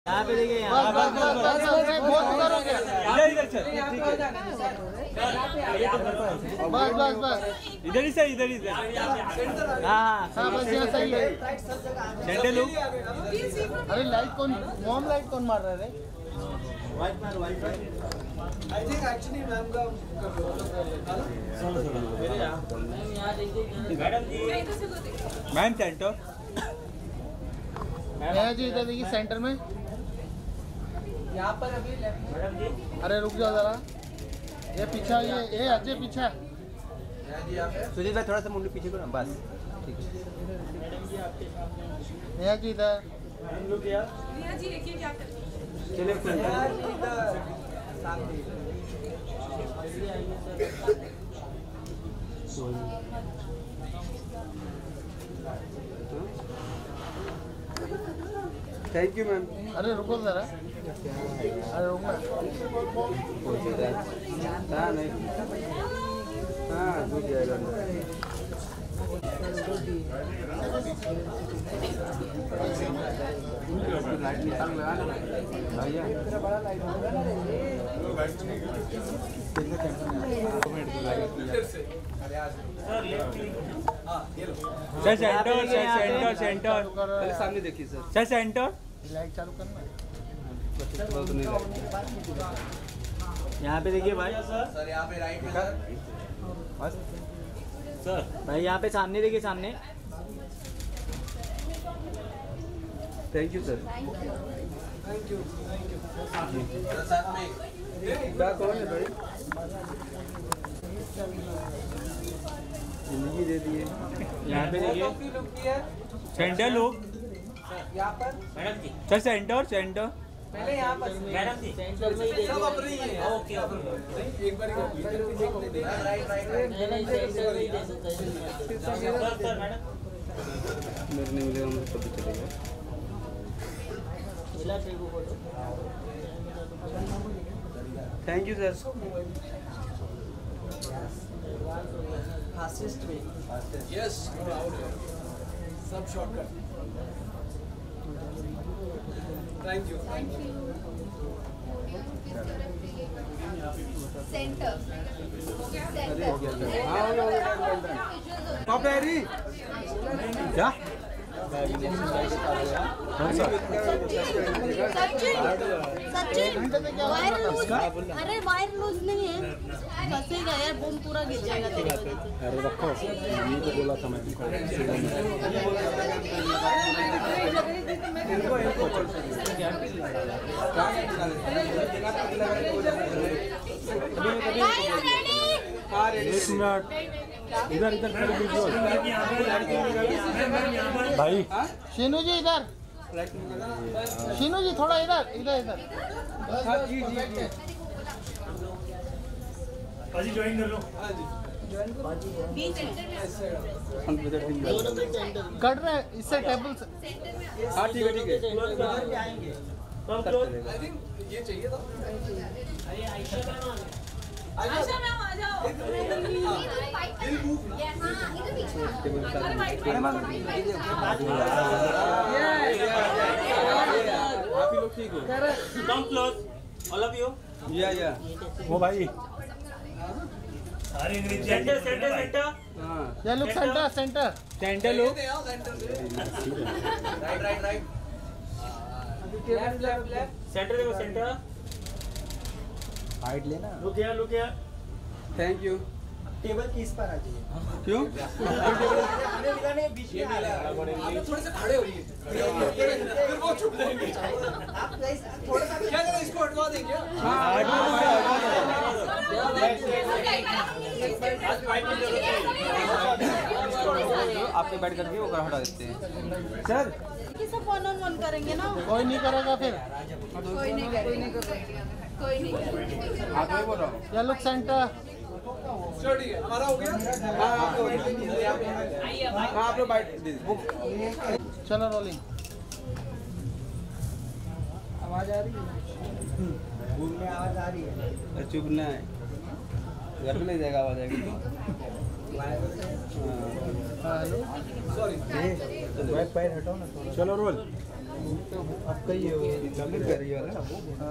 यहाँ पे देखिए, बस बहुत उधर हो गया। इधर चल, बस इधर ही सही, इधर ही सही। हाँ बस यहाँ सही है। Centre look. अरे लाइट कौन, मॉम लाइट कौन मार रहा है? आई थिंक एक्चुअली मैम का मैम सेंटर। मैं जी इधर देखिए सेंटर में। यहाँ पर अभी लेफ्ट। अरे रुक जाओ जरा, ये पीछा, ये अजय पीछा। सुजीत भाई थोड़ा सा मुंडी पीछे करो, बस ठीक है। नेहा जी इधर। नेहा जी देखिए क्या कर रही है। चलिए थैंक यू मैम। अरे रुको जरा, अरे रुकना। हाँ नहीं, हाँ दूध जाएगा। लाइट निकाल लगा ना भैया। सर सेंटर, सेंटर सेंटर सामने देखिए सर सेंटर। लाइट चालू करना। यहाँ पे देखिए भाई, सर यहाँ पे राइट में सर। सर भाई यहाँ पे सामने देखिए, सामने। Thank you sir. Thank you साथ में क्या कौन है भाई? जिंदगी दे दिए। यहाँ पे देखिए सेंटर लोग। यहाँ पर सर सेंटर सेंटर पहले यहाँ पर मैडम जी सब अपने ही है। ओके एक बार राइट मेरे नहीं मिलेगा, मुझे पता चलेगा। Thank you sir. Fastest way. Yes सब शॉर्टकट। Thank you. सेंटर क्या? सचिन वायर लूज, अरे वायर लूज नहीं है, फंसेगा यार, बम पूरा गिर जाएगा तेरे वजह से। अरे रखो, ये तो बोला था मैं। एक मिनट इधर इधर कर दीजिए भाई। शीनू जी इधर, शीनू जी थोड़ा इधर इधर इधर। जी ज्वाइन कर लो। कट रहे हैं इससे टेबल से। हाँ ठीक है ठीक है। आई थिंक ये चाहिए था। आशा मैम आ जाओ। आप ही लोग ठीक हो? Come close, all of you. या वो भाई। सारे इंग्लिश सेंटर सेंटर सेंटर। हाँ ये लुक सेंटर सेंटर सेंटर लोग। राइट लेफ्ट सेंटर देखो सेंटर। हाइट लेना। Look here. Thank you. Table की इस पर आ जाइए। क्यों? थोड़े से खड़े होइए, फिर वो चुप जाएंगे। आप थोड़ा सा क्या करें, इसको हटवा देंगे। आपके बैठ करके वो हटा देते हैं सर। कि सब वन ऑन वन करेंगे ना। कोई नहीं करेगा फिर। कोई नहीं करेगा। आप नहीं बोल रहा हूँ। ये लुक सेंटर। चलो ठीक है, हमारा हो गया। हाँ आप लोग बैठ दीजिए। चलो रोलिंग। आवाज आ रही है। घूमने आवाज आ रही है। चुप ना है, घर में नहीं जाएगा, आवाज आएगी। हेलो सॉरी बैक पैर हटाओ ना थोड़ा। चलो रोल। आपका ये गलत कर रही है ना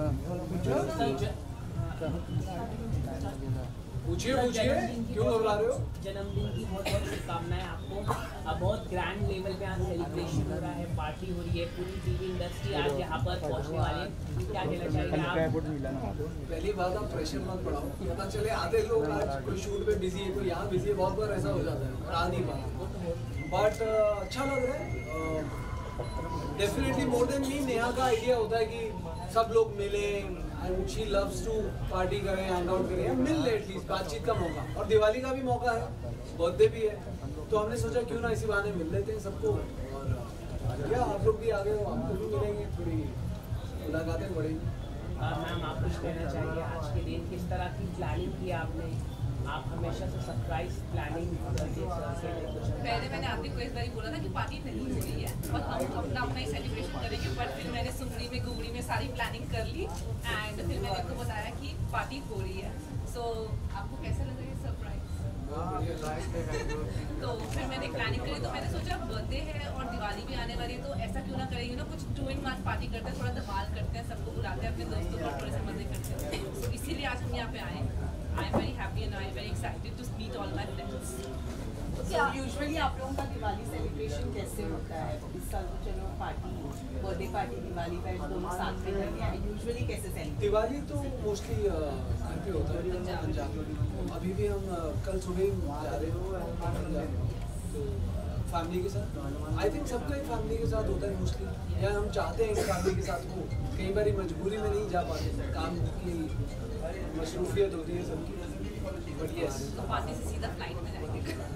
पूछिए क्यों घबरा रहे हो? जन्मदिन की बहुत बहुत शुभकामनाएं आपको। अब बहुत ग्रैंड लेवल पे आज सेलिब्रेशन हो रहा है, पार्टी हो रही है, पूरी टीवी इंडस्ट्री आज यहाँ पर पहुँचने वाले हैं। क्या कहना चाहिए आप? पहली बात आप प्रेशर मत बढ़ाओ, पता चले आधे लोग आज कोई शूट पे बिजी है, कोई यहाँ बिजी है, बहुत बार ऐसा हो जाता है और आ नहीं पाता। बट अच्छा लग रहा है। Definitely more than me, Neha का आइडिया होता है कि सब लोग मिलें and she loves to party करें, हैंग आउट करें, मिल ले एटलीस्ट, बातचीत का मौका। और दिवाली का भी मौका है, बर्थडे भी है, तो हमने सोचा क्यों ना इसी बहाने मिल लेते हैं सबको। और क्या आप लोग भी आ गए हो, आपको भी मिलेंगे, थोड़ी मुलाकातें बढ़ेंगी। मैम आप कुछ कहना चाहिए आज के दिन, किस तरह की प्लानिंग की आपने? आप हमेशा से सरप्राइज प्लानिंग पहले मैंने आपको इस बार बोला था कि पार्टी नहीं हो रही है और हम अपना ही सेलिब्रेशन करेंगे, बट फिर मैंने सुमरी में गुमरी में सारी प्लानिंग कर ली एंड फिर मैंने आपको बताया कि पार्टी हो रही है। सो आपको कैसा लग रहा है सरप्राइज? तो फिर मैंने प्लानिंग करी, तो मैंने सोचा बर्थडे है और दिवाली भी आने वाली है, तो ऐसा क्यों ना करेंगे ना, कुछ 2 in 1 पार्टी करते हैं, थोड़ा धमाल करते हैं, सबको बुलाते हैं, अपने दोस्तों को थोड़े से मजे करते हैं। तो इसीलिए आज हम यहाँ पे आए। I am very happy and I am very excited to meet all my friends. Usually आप लोगों का दिवाली सेलिब्रेशन कैसे होता है? इस साल तो चलो पार्टी, बर्थडे पार्टी, दिवाली का दोनों साथ में करते हैं, यूजुअली कैसे सेलिब्रेट? दिवाली तो मोस्टली घर पे होता है, पंजाब। अभी भी हम कल सुबह ही जा रहे हो तो फैमिली के साथ। आई थिंक सबका ही फैमिली के साथ होता है मोस्टली, या हम चाहते हैं कि फैमिली के साथ हो। कई बार मजबूरी में नहीं जा पाते, काम की मसरूफियत होती है सबकी। बट यस, तो पार्टी से सीधा फ्लाइट में जाएंगे।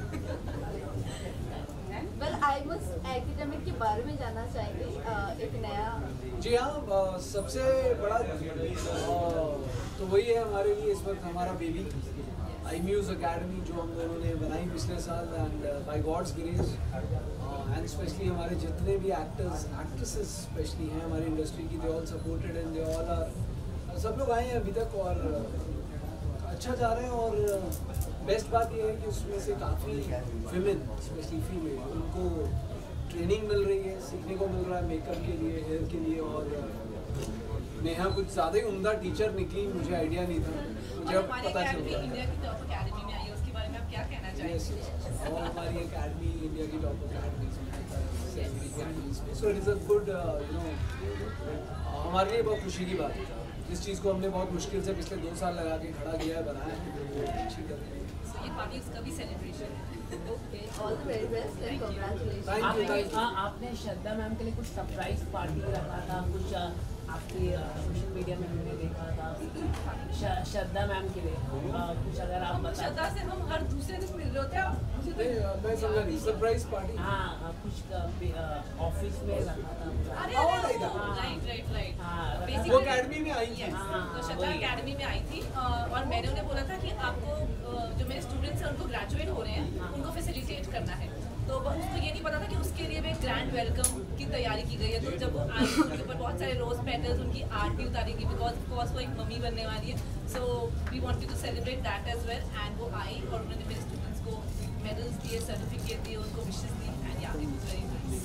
वेल आई मस्ट एकेडमिक के बारे में जानना चाहेंगे, एक नया। जी हाँ, सबसे बड़ा तो वही है हमारे लिए इस वक्त, हमारा बेबी iMuse अकेडमी जो हम दोनों ने बनाई पिछले साल, and by God's grace and specially हमारे जितने भी एक्टर्स एक्ट्रेसेस स्पेशली हैं हमारी इंडस्ट्री की, they all supported and they all are, सब लोग आए हैं अभी तक और अच्छा जा रहे हैं। और बेस्ट बात ये है कि उसमें से काफ़ी विमेन स्पेशली फीमेल, उनको ट्रेनिंग मिल रही है, सीखने को मिल रहा है मेकअप के लिए, हेयर के लिए। और नेहा कुछ ज़्यादा ही उम्दा टीचर निकली, मुझे आइडिया नहीं था, मुझे अब पता चल गया। इंडिया की टॉप अकेडमी में आई है, उसके बारे में आप क्या कहना चाहेंगे? और हमारी अकेडमी इंडिया की top academy, so it is a good हमारे लिए बहुत खुशी की बात है। जिस चीज़ को हमने बहुत मुश्किल से पिछले 2 साल लगा के खड़ा किया है, बनाया है, अच्छी कर रहे हैं। ये पार्टी उसका भी सेलिब्रेशन है। Okay, all the very best and congratulation. Thank you. आपने श्रद्धा मैम के लिए कुछ सरप्राइज पार्टी रखा था, कुछ आपके सोशल मीडिया में हमने देखा था श्रद्धा मैम के लिए, कुछ अगर आप बता। श्रद्धा से हम हर दूसरे दिन मिल रहे होते हैं। मैं समझा नहीं, सरप्राइज पार्टी। हाँ, कुछ ऑफिस में रखा था। अरे राइट। वो अकेडमी में आई थी। तो श्रद्धा अकेडमी में आई थी और मैंने उन्हें बोला था कि आपको जो मेरे स्टूडेंट्स हैं उनको ग्रेजुएट हो रहे हैं, उनको फैसिलिटेट करना है। तो उसको ये नहीं पता था कि उसके लिए भी ग्रैंड वेलकम की तैयारी की गई है। तो जब वो आई, उनके ऊपर बहुत सारे रोज पेटल्स, उनकी आर्ट भी उतारेगी, बिकॉज ऑफकोर्स वो एक मम्मी बनने वाली है। So we wanted to celebrate that as well. And वो आई और उन्होंने मेरे स्टूडेंट्स को मेडल्स दिए, सर्टिफिकेट दिए, उनको विशेस दी and yeah it was very nice.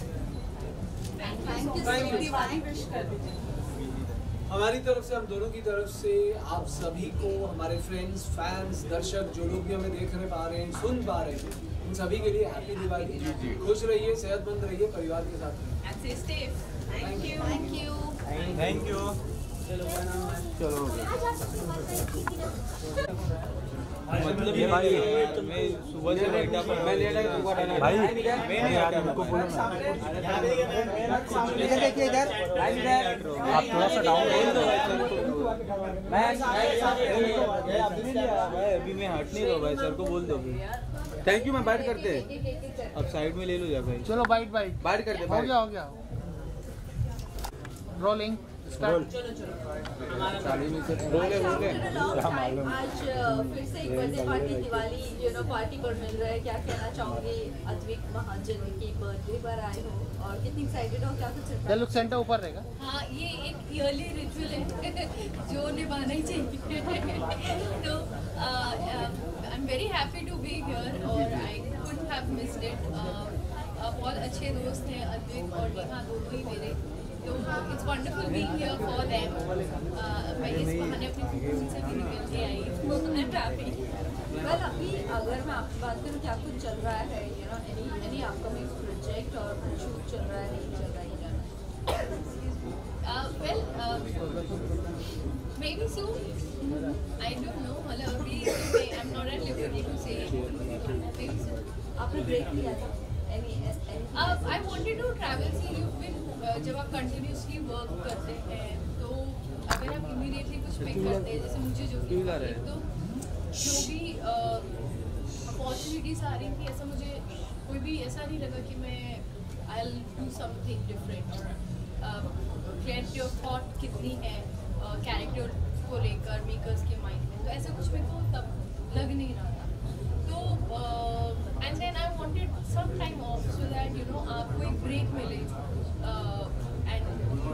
Thank you. Wish कर दीजिए हमारी तरफ से, हम दोनों की तरफ से आप सभी को, हमारे फ्रेंड्स, फैंस, दर्शक जो लोग भी हमें देख रहे पा रहे हैं, सुन पा रहे हैं, उन सभी के लिए हैप्पी दिवाली। खुश रहिए, सेहतमंद रहिए, परिवार के साथ रहिए। And stay safe. Thank you. Thank you. चलो मतलब ये भाई मैं सुबह से बैठा पर मैं लेट आया भाई, मैं यार उनको बोलो ना, देखिए इधर आप थोड़ा सा डाउन कर दो मैं अभी मैं हट नहीं रहा भाई, सर को बोल दो। थैंक यू, मैं बाइट करते हैं, अब साइड में ले लो जा भाई। चलो बाइट करते हो गया रोलिंग आज फिर से एक बर्थडे पार्टी, दिवाली पार्टी पर मिल रहा है, क्या कहना चाहोगे? अद्विक महाजन की बर्थडे पर आए हो और कितनी एक्साइटेड हो, क्या कुछ? लुक सेंटर ऊपर रहेगा। हाँ, ये एक ईयरली रिचुअल है जो निभाना ही चाहिए। तो I am very happy to be here और I couldn't have missed it. बहुत अच्छे दोस्त हैं अद्विक और नेहा, दोनों ही मेरे, तो it's wonderful being here for them. मैं इस बहाने अपनी फूफू से भी निकल के आई, आई एम हैप्पी। वेल अभी अगर मैं आपकी बात करूँ क्या कुछ चल रहा है, you know any upcoming project और शूट चल रहा है नहीं चल रहा है? Well, maybe soon. I don't know. मतलब अभी I'm not at liberty to say. Maybe soon. आपने ब्रेक लिया था? I wanted to travel. See, you've been जब आप continuously work करते हैं तो अगर आप immediately कुछ pick करते हैं, जैसे मुझे जो feel तो जो भी opportunities आ रही थी, ऐसा मुझे कोई भी ऐसा नहीं लगा कि मैं I'll do something different. Creative thought कितनी है कैरेक्टर को लेकर मेकर्स के माइंड में, तो ऐसा कुछ मेरे को तब लग नहीं रहा था। तो and then I wanted some time off so that you know आपको एक ब्रेक मिले एंड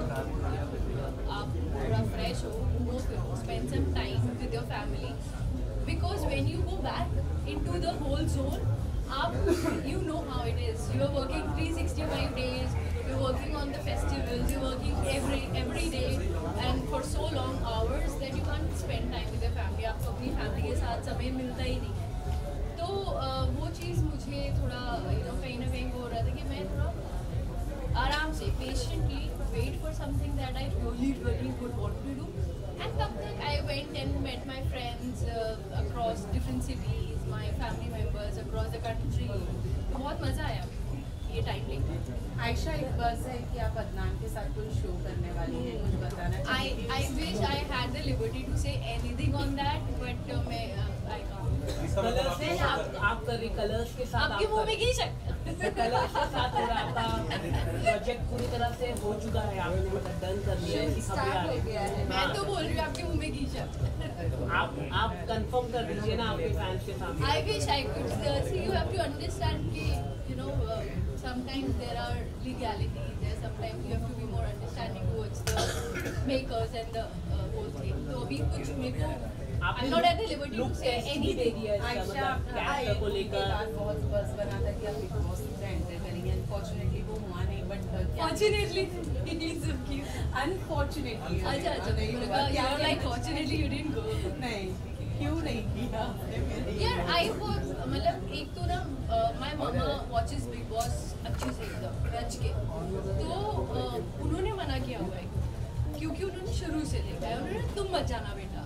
आप थोड़ा फ्रेश हो, घूमो फिरो, spend some time with your family, because when you go back into the whole zone आप you know how it is. You are working 365 days. You're working on the festivals. You're working every day, and for so long hours that you can't spend time with your family. आपको अपनी family के साथ समय मिलता ही नहीं। तो वो चीज़ मुझे थोड़ा कहीं ना कहीं हो रहा था कि मैं थोड़ा आराम से patiently wait for something that I really would want to do. And तब तक I went and met my friends across different cities, my family members across the country. बहुत मज़ा आया ये टाइम लेके। आयशा एक बस है कि आप अदनान के साथ कोई शो करने वाली हैं, कुछ बताना चाहिए? I wish I had the liberty to say anything on that, but मैं I can't. कलर्स के साथ आप कर रही, कलर्स के साथ आपके मुंह में घी शक कलर्स के साथ हो रहा आपका प्रोजेक्ट पूरी तरह से हो चुका है, आपने मतलब डन कर लिया है, इसकी खबरें आ रही हैं। मैं तो बोल रही हूँ आपके मुंह में घी शक। आप कंफर्म कर दीजिए ना आपके फैंस के सामने। I wish I could see. You have to understand कि sometimes there are legalities there, sometimes you have to be more understanding towards the makers and the whole thing. तो अभी कुछ मेरे को I'm not at the liberty to say anything. Ayesha character को लेकर बहुत बस बना था कि आप बिग बॉस में एंटर करेंगे, अनफॉर्चुनेटली वो हुआ नहीं, but Fortunately, it is so cute. Unfortunately अच्छा you're like fortunately you didn't go. नहीं, क्यों नहीं किया? यार I was मतलब एक तो ना my mama watches Big Boss अच्छे से एकदम रच के, तो उन्होंने मना किया हुआ है क्योंकि उन्होंने शुरू से देखा है, उन्होंने तुम मत जाना बेटा,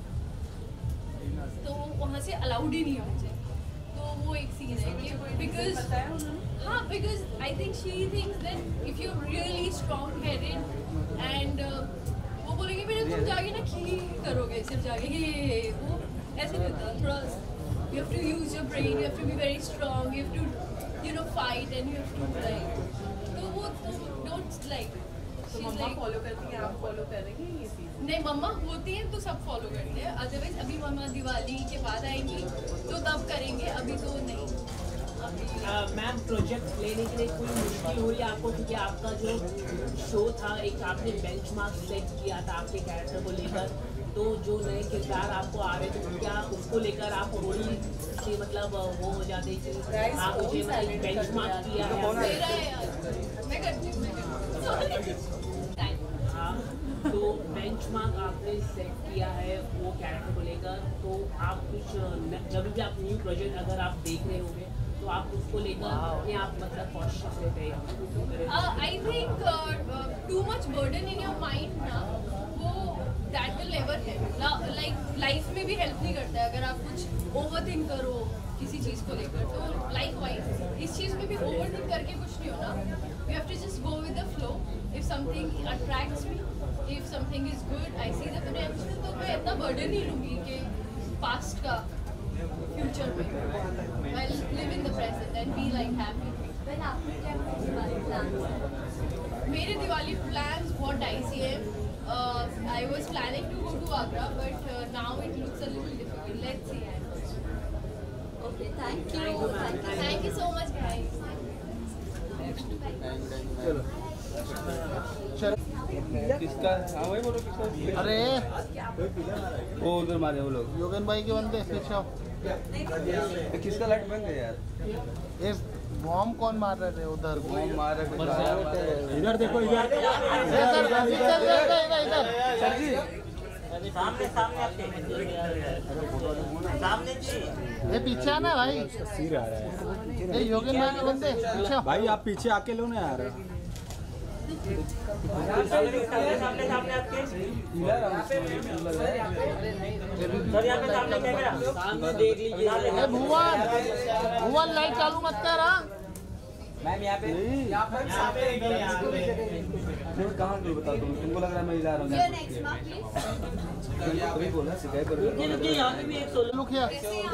तो वहाँ से अलाउड ही नहीं है मुझे। तो वो एक सीन है कि because I think she thinks that if you really strong headed and वो बोलेंगे मेरे तुम जाके ना खी करोगे सिर्फ जाके ये वो ऐसे नहीं होता, थोड़ा you have to use your brain, you have to be very strong, you have to fight and you have to like, तो वो तुम डोंट लाइक। तो मम्मा फॉलो करती हैं, आप फॉलो करेंगे ये चीज़? नहीं, मम्मा होती हैं तो सब फॉलो करते हैं, अदरवाइज अभी मम्मा दिवाली के बाद आएंगी तो तब करेंगे, अभी तो नहीं। मैम प्रोजेक्ट लेने के लिए कोई मुश्किल हो रही है आपको, क्योंकि आपका जो शो था एक आपने बेंचमार्क सेट किया था आपके कैरेक्टर को लेकर, तो जो नए किरदार आपको आ रहे थे क्या उसको लेकर आप थोड़ी सी मतलब वो हो जाते थे, आप मुझे मतलब बेंचमार्क किया है मैं करती हूँ हाँ, तो बेंचमार्क आपने सेट किया है वो कैरेक्टर को लेकर, तो आप कुछ जब भी आप न्यू प्रोजेक्ट अगर आप देख रहे होंगे तो आप उसको लेकर अपने आप मतलब कॉशियस रहते हैं? I think too much burden in your mind ना, वो that will never help, like life में भी हेल्प नहीं करता है अगर आप कुछ ओवर थिंक करो किसी चीज़ को लेकर, तो लाइक वाइज इस चीज़ में भी ओवर थिंक करके कुछ नहीं होना, you have to just go with the flow. If something attracts me, if something is good, I see the potential, तो मैं इतना बर्डन नहीं लूँगी कि पास्ट का फ्यूचर में, I live in the present and be like happy. When आपने क्या दिवाली प्लान? मेरे दिवाली प्लान्स बहुत डाइसी है। I was planning to go to Agra, but now it looks a little difficult, let's see. Okay, thank you. Thank you so much guys. किसका? हाँ वही बोलो किसका? अरे वो उधर मारे वो लोग। योगन भाई के बंदे पीछे आओ। किसका लाइट बंद है यार? ये बॉम्ब कौन मार रहे थे उधर? इधर देखो, इधर सर जी सामने सामने आपके सामने जी। ये पीछे आना भाई। सिर आ रहा है ये योगेन भाई के बंदे पीछे। भाई, आप पीछे आके लो ना यार। सामने सामने सामने आपके सर, यहाँ पे सामने कैमरा सामने देख लीजिए। भुवन लाइट चालू मत कर। हाँ मैम यहाँ पे कहाँ बता दो, तुमको लग रहा है मैं हिला रहा हूँ? अभी बोला शिकायत कर। यहाँ पे भी एक सोलो लुक हियर।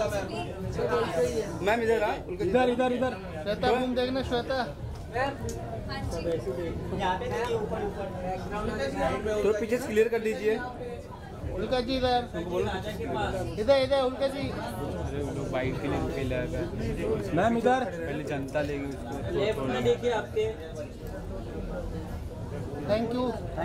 मैम इधर इधर इधर इधर श्वेता घूम देखना श्वेता। तो पीछे क्लियर कर दीजिए। उल्का जी इधर इधर इधर उल्का जी। बाइक के लिए मैम इधर पहले जनता लेगी उसको। लेफ्ट में देखिए आपके। Thank you.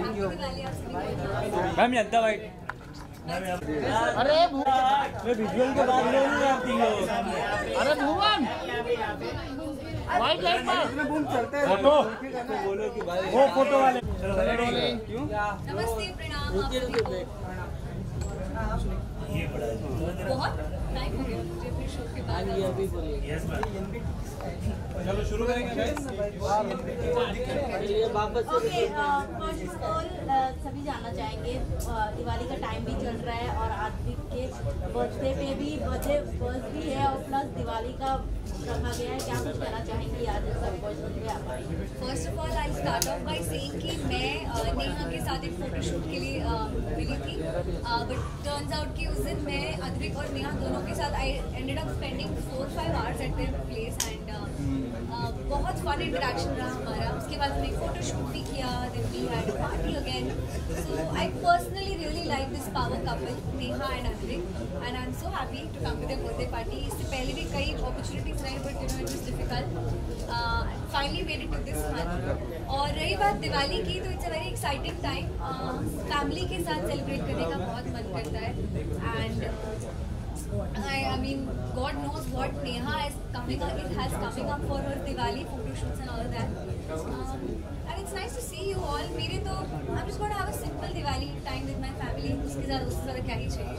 मैम जनता वाइट। अरे विजुअल के बाद अरे भुवन वाइट लाइट पर फोटो बोलो कि भाई वो फोटो वाले नमस्ते, प्रणाम। बहुत टाइम हो गया मुझे अपने शो के बाद। चलो शुरू करेंगे guys. Okay, first of all सभी जानना चाहेंगे, दिवाली का टाइम भी चल रहा है और आदित्य के बर्थडे पे भी बर्थडे बर्थ भी है और प्लस दिवाली का रखा गया है। क्या कुछ कहना चाहेंगी आज सब कुछ आप आएंगे? First of all I start off by saying कि मैं नेहा के साथ एक फोटोशूट के लिए मिली थी, बट टर्न्स आउट कि उस दिन मैं अद्विक और नेहा दोनों के साथ I ended up spending 4-5 hours at their place and बहुत फन इंटरेक्शन रहा हमारा। उसके बाद हमने फोटोशूट भी किया, then we had a party again. So I personally really like this power couple Neha and Advik and I am so happy to come to their birthday party. इससे पहले भी कई अपॉर्चुनिटीज रही but you know it was difficult, finally made it to this month. और रही बात दिवाली की, तो it's a very exciting time. Family के साथ सेलिब्रेट करने का बहुत मन करता है and I mean, God knows what Neha has coming up for her Diwali photo shoots and all of that. And it's nice to see you all. मेरे तो I'm just going to have a simple Diwali time with my family. उसके साथ उससे ज़्यादा क्या ही चाहिए?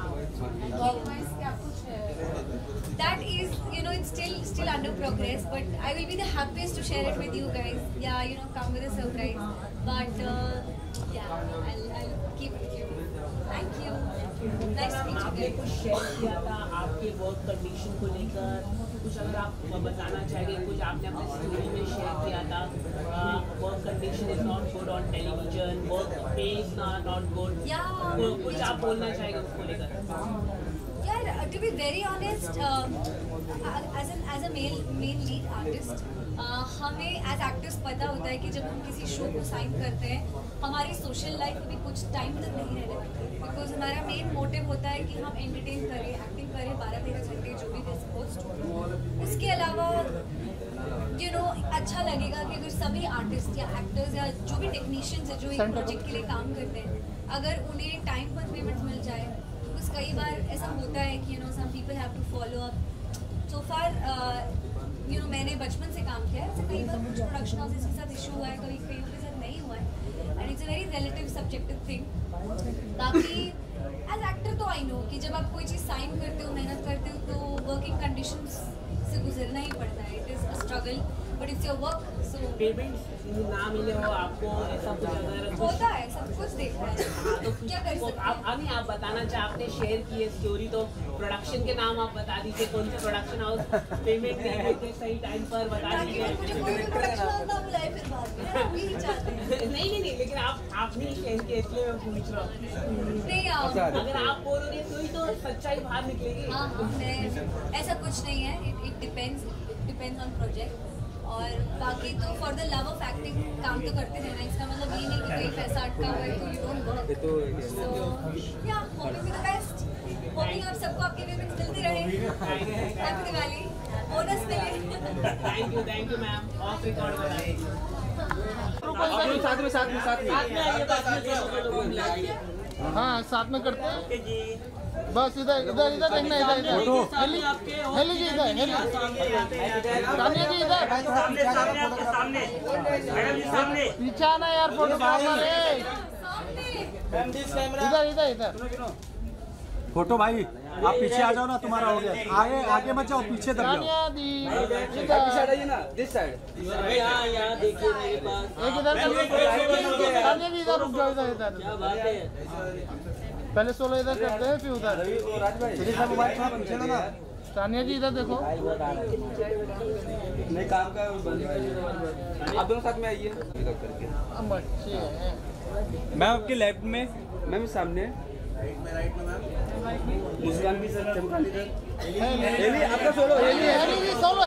That is, you know, it's still under progress, but I will be the happiest to share it with you guys. Yeah, you know, come with a surprise. But yeah, I'll keep it with you. Thank you. Nice to meet you आपने guys. कुछ share किया था आपके work condition को लेकर, कुछ अगर आप बताना चाहेंगे, कुछ आपने अपने स्टोरी में शेयर किया था, work condition is not good on television, work पे इज नॉट गुड, कुछ आप बोलना चाहेंगे उसको लेकर? Yeah, to be very honest, as a male lead artist, हमें एज एक्टर्स पता होता है कि जब हम किसी शो को साइन करते हैं हमारी सोशल लाइफ अभी कुछ टाइम तक नहीं रहने वाली, बिकॉज हमारा मेन मोटिव होता है कि हम एंटरटेन करें, एक्टिंग करें 12-13 घंटे जो भी दे सपोज्ड। उसके अलावा यू नो अच्छा लगेगा कि अगर सभी आर्टिस्ट या एक्टर्स या जो भी टेक्नीशियंस है जो एक प्रोजेक्ट के लिए काम करते हैं, अगर उन्हें टाइम पर पेमेंट मिल जाए। बिकॉज कई बार ऐसा होता है कि you know some people have to follow up. So far you know मैंने बचपन से काम किया है, तो कई बार कुछ प्रोडक्शन हाउसेस के साथ इशू हुआ है, कभी कईयों के साथ नहीं हुआ है, and it's a very relative subjective thing. बाकी एज एक्टर तो आई नो कि जब आप कोई चीज़ साइन करते हो, मेहनत करते हो, तो वर्किंग कंडीशंस से गुजरना ही पड़ता है। It is a struggle but it's your work. So payment ना मिले हो आपको, ऐसा कुछ अगर होता है, सब कुछ देखना है, तो क्या कर सकते हैं। आप बताना चाहे, आपने शेयर की है स्टोरी, तो प्रोडक्शन के नाम आप बता दीजिए, कौन से प्रोडक्शन हाउस पेमेंट नहीं देते सही टाइम पर, बता दीजिए। मुझे कोई भी प्रोडक्शन हाउस ना बुलाए फिर बाद में, हम यही चाहते हैं। नहीं, लेकिन आपने शेयर किया इसलिए मैं पूछ रहा हूँ। नहीं अगर आप बोलोगे तो ही तो सच्चाई बाहर निकलेगी। हाँ, मैं ऐसा कुछ नहीं है, इट डिपेंड्स ऑन प्रोजेक्ट। और बाकी तो for the love of acting काम तो करते रहना, इसका मतलब ये नहीं कि कोई पैसा अटका हुआ है तो you don't work. So yeah hoping for the best, hoping आप सबको आपके पेमेंट्स मिलती रहे। हैप्पी दिवाली, बोनस मिले। Thank you ma'am. Off record साथ में आइए। हाँ साथ में करते हैं बस इधर इधर इधर देखना इधर इधर हेली जी इधर हेली तानिया जी इधर पीछे आना यार फोटोग्राफर इधर इधर इधर फोटो भाई आप पीछे आ जाओ ना, तुम्हारा हो गया। आगे आगे मत जाओ, पीछे तक जाओ। ना दिस साइड यहाँ देखिए मेरे पास एक इधर तानिया जी इधर रुक जाओ इधर इधर पहले सोलो इधर करते हैं फिर उधर तानिया जी इधर देखो नहीं काम का आप दोनों साथ में आइए करके अच्छी है मैं आपके लेफ्ट में, मैम सामने मुस्कान भी सर हेली आपका सोलो हेली हेली जी सोलो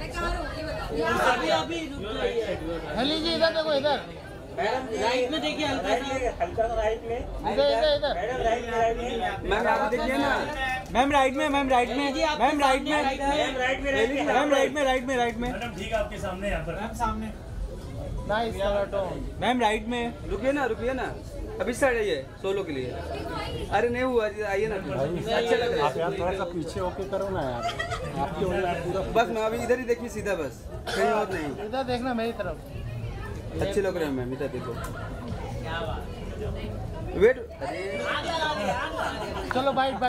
हेली जी इधर देखो इधर राइट में देखिए हल्का राइट में इधर इधर इधर मैम आप देखिए ना मैम राइट में, मैम राइट में, मैम राइट में, मैम राइट में, राइट में, राइट में, ठीक आपके सामने यहाँ पर मैम सामने नाइस कलर मैम राइट में। रुकिए ना अभी साइड आइए सोलो के लिए। अरे नहीं हुआ आइए ना अच्छा लग रहा आप यार थोड़ा सा पीछे होके करो ना यार, आपकी वजह से पूरा बस मैं अभी इधर ही देखिए सीधा बस कहीं और नहीं। इधर देखना मेरी तरफ अच्छे लग रहे हैं मैम इधर देखो वेट चलो बाइट